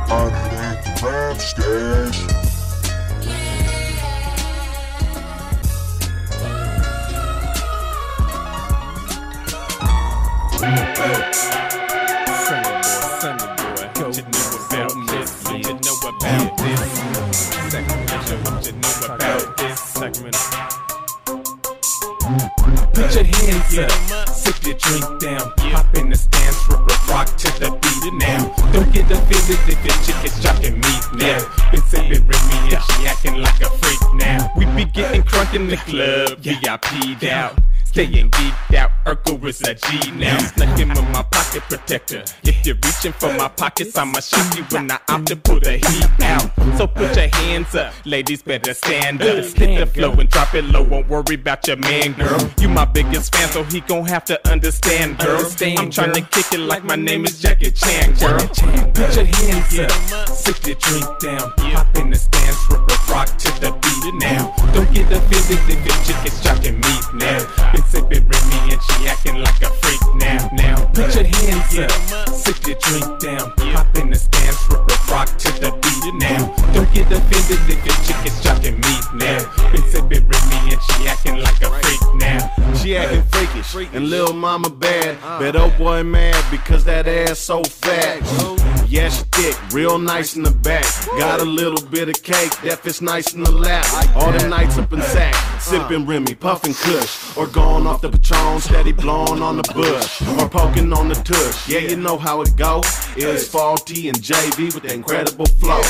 Underneath the rap stash. Sunny boy, what you know about this? What you know about this? Sacramento, what you know about this? Sacramento. Put your hands up, sip your drink down, hop in the stance, rock to the beat now. Don't get offended if your chick is dropping meat now. Been sipping Remy and she acting like a freak now. We be getting crunk in the club, VIP'd out. Staying geeked out, Urkel is a G now. Snuck in with my pocket protector. If you're reaching for my pockets, I'ma shoot you when I opt to pull the heat out. So put your hands up, ladies better stand up. Hit the flow and drop it low, won't worry about your man, girl. You my biggest fan, so he gon' have to understand, girl. I'm trying to kick it like my name is Jackie Chan, girl. Put your hands up, sip your drink down, hop in the stance, rock to the beat now. Don't get offended if your chick is dropping meat now. Sipping Remy and she acting like a freak now. Put your hands up, sip your drink down, hop in the stance, rock to the beat now. Don't get offended if your chick is dropping meat now. Been sipping Remy and she acting like a freak now. She acting freakish and Lil Mama bad, but oh boy mad because that ass so fat. Yeah, she thick, real nice in the back. Got a little bit of cake that fits nice in the lap. All the nights up in sack, sipping Remy, puffing Kush, or going off the Patron, steady blowing on the bush, or poking on the tush. Yeah, you know how it go. It's Faulty and JV with the incredible flow.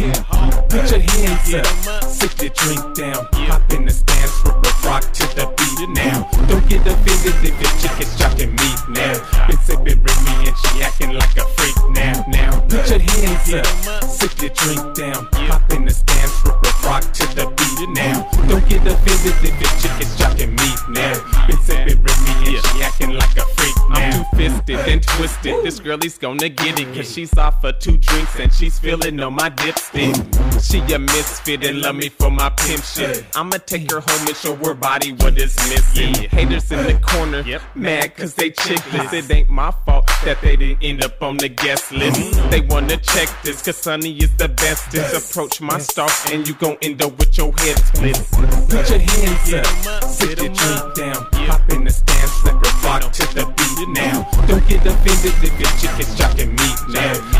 Put your hands up, sip your drink down, hop in the stance, rock to the beat now. Don't get offended if your chick is dropping meat now. Been sipping Remy and she acting like a freak now. Put your hands up, sip your drink down, hop in the stance, rock to the beat now. Don't get offended if your chick is dropping meat now. Been sipping Remy and she acting like a freak now. I'm two-fisted and twisted, this girlie's gonna get it, cause she's off for 2 drinks and she's feeling on my dipstick. She a misfit and love me for my pimp shit. I'ma take her home and show her body what is missing. Haters in the corner, mad cause they chickless. It ain't my fault that they didn't end up on the guest list. They wanna check this cause Sonny is the bestest. Approach my star and you gon' end up with your head split. Put your hands up, sit your drink down, hop in the stance, let her rock to the beat now. Don't get offended if your chick is dropping meat now.